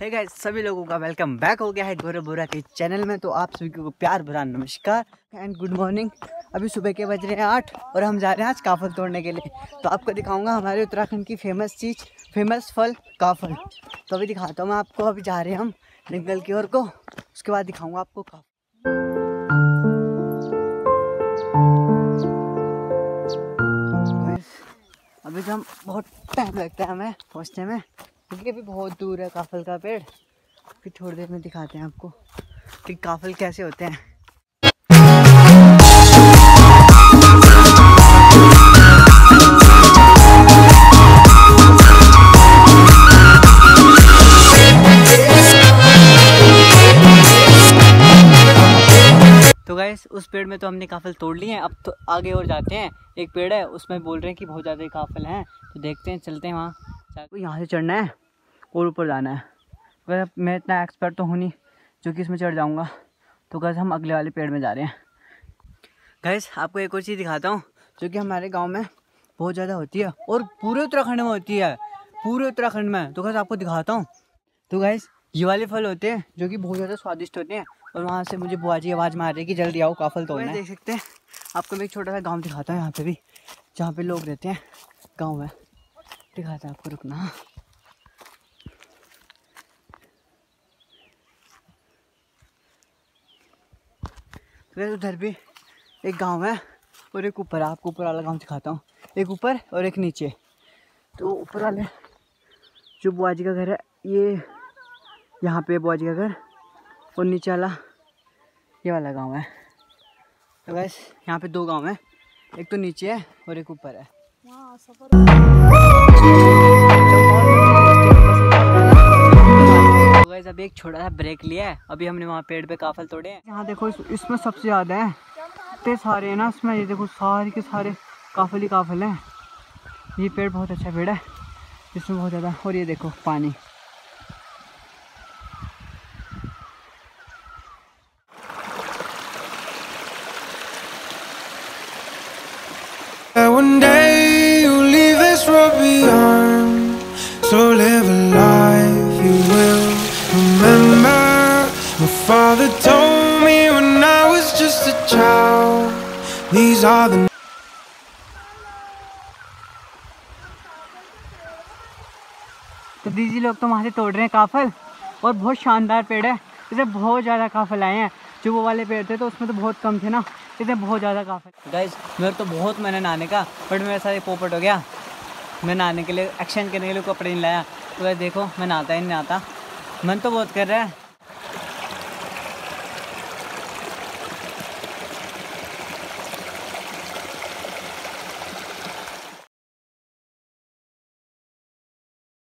Hey guys, सभी लोगों का वेलकम बैक हो गया है गौरव बोरा के चैनल में। तो आप सभी को प्यार भरा नमस्कार एंड गुड मॉर्निंग। अभी सुबह के बज रहे हैं 8 और हम जा रहे हैं आज काफल तोड़ने के लिए। तो आपको दिखाऊंगा हमारे उत्तराखंड की फेमस फल काफल। तो अभी दिखाता हूँ मैं आपको। अभी जा रहे हैं हम जंगल की ओर को, उसके बाद दिखाऊंगा आपको काफल। अभी तो हम बहुत टाइम लगता है हमें पहुँचने में, क्योंकि अभी बहुत दूर है काफल का पेड़। फिर थोड़ी देर में दिखाते हैं आपको कि काफल कैसे होते हैं। तो गाइस, उस पेड़ में तो हमने काफल तोड़ लिए हैं। अब तो आगे और जाते हैं। एक पेड़ है, उसमें बोल रहे हैं कि बहुत ज़्यादा काफल हैं। तो देखते हैं, चलते हैं वहाँ। यहाँ से चढ़ना है और ऊपर जाना है। वैसे मैं इतना एक्सपर्ट तो हूँ नहीं जो कि इसमें चढ़ जाऊँगा। तो गाइस, हम अगले वाले पेड़ में जा रहे हैं। गाइस, आपको एक और चीज़ दिखाता हूँ जो कि हमारे गांव में बहुत ज़्यादा होती है और पूरे उत्तराखंड में होती है, पूरे उत्तराखंड में। तो गाइस, आपको दिखाता हूँ। तो गाइस, ये वाले फल होते हैं जो कि बहुत ज़्यादा स्वादिष्ट होते हैं। और वहाँ से मुझे बुआ जी आवाज़ मार रही है कि जल्दी आओ काफल तोड़ना है। देख सकते हैं, आपको मैं एक छोटा सा गाँव दिखाता हूँ यहाँ पे भी, जहाँ पे लोग रहते हैं गाँव में। दिखाता है आपको, रुकना। तो उधर भी एक गांव है और एक ऊपर। आपको ऊपर वाला गांव दिखाता हूँ, एक ऊपर और एक नीचे। तो ऊपर वाले जो बुआ जी का घर है, ये यहाँ पे बुआ जी का घर, और नीचे वाला ये वाला गांव है। तो बस यहाँ पे दो गांव हैं, एक तो नीचे है और एक ऊपर है। तो गाइस, अभी एक छोटा सा ब्रेक लिया है। अभी हमने वहाँ पेड़ पे काफल तोड़े हैं। यहाँ देखो, इसमें सबसे ज़्यादा है, इतने सारे हैं ना इसमें। ये देखो, सारे के सारे काफल ही काफल हैं। ये पेड़ बहुत अच्छा पेड़ है, इसमें बहुत ज़्यादा। और ये देखो पानी। One day you'll leave this world behind, so live a life you will remember. My father told me when I was just a child, these are the तो दीदी लोग तो वहाँ से तोड़ रहे हैं काफल, और बहुत शानदार पेड़ है। इसमें बहुत ज़्यादा काफल आए हैं। जो वो वाले पेड़ थे तो उसमें तो बहुत कम थे ना, इसमें बहुत ज़्यादा काफल। गाइस, मेरे तो बहुत मैंने नहाने का, बट मेरे साथ पोपट हो गया। मैं नहाने के लिए, एक्शन करने के लिए कपड़े नहीं लाया। तो गाइस देखो, मैं नहाता ही नहीं नहाता। मन तो बहुत कर रहा है,